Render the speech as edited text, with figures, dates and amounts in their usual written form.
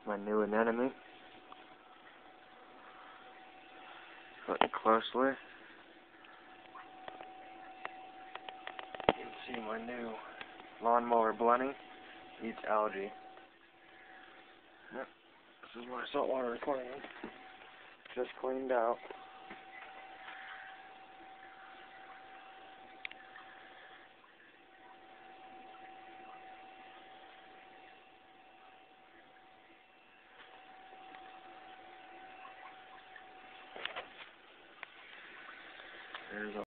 my new anemone. Look closely. You can see my new lawnmower blunting eats algae. Yep. This is my saltwater aquarium. Just cleaned out. There's a